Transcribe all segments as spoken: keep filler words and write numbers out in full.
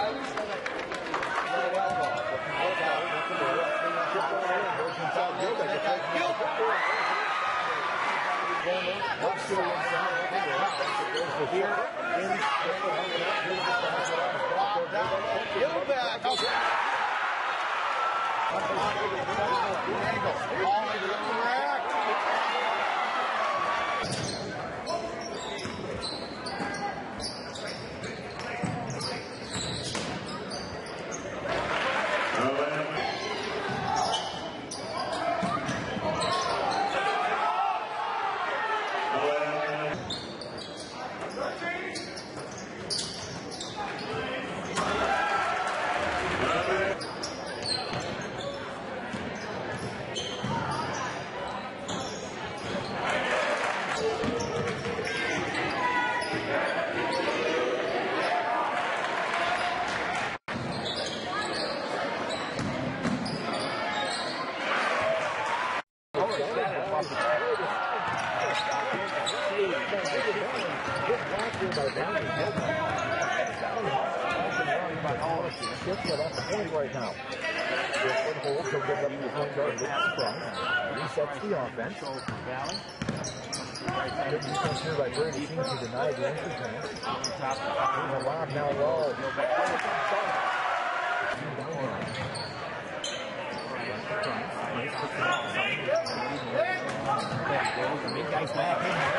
Gilbeck. All into the rack. Right now. One hold, he'll give up the point guard with the front. Resets the offense. Good defense here by Brady. Seems to deny the entry chance. There's a lob now low. Big guys back in there.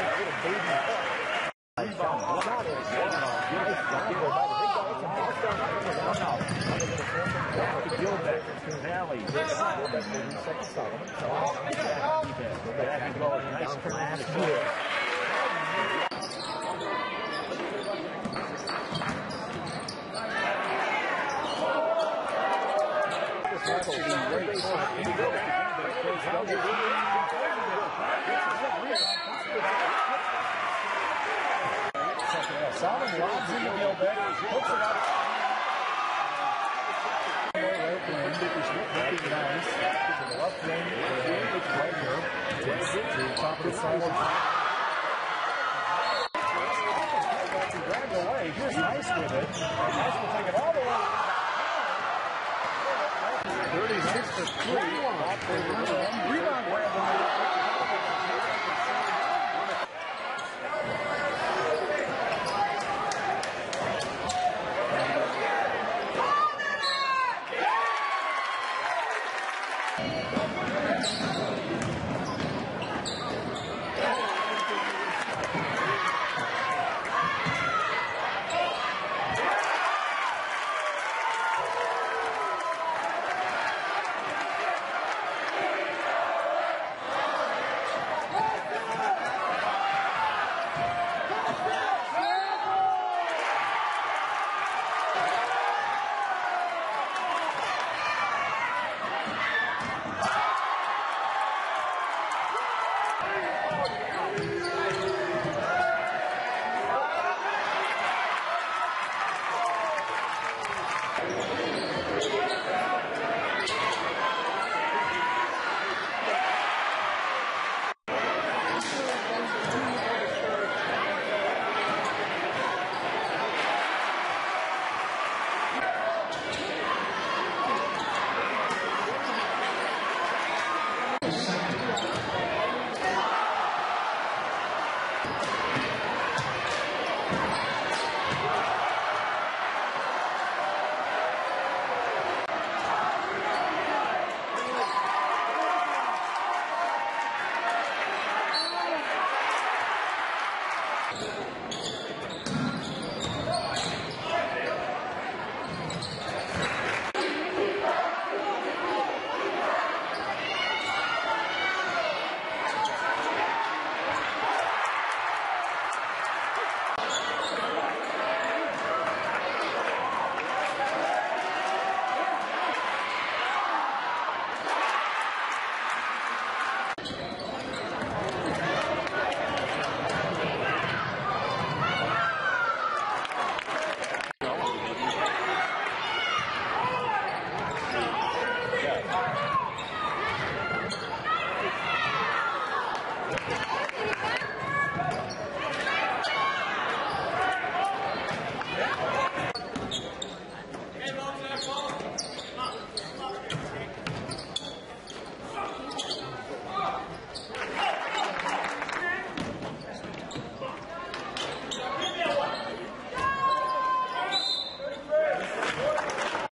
Gilbeck, Valley, second Solomon. Back and goal, nice command. Solomon lobs into Gilbeck, puts it up. Nice. To the left wing, it's right here. Takes it to the top of the sidewalk. Dragged away. Here's Nice with it. Nice will take it all the way. thirty-six to three. Rebound grab.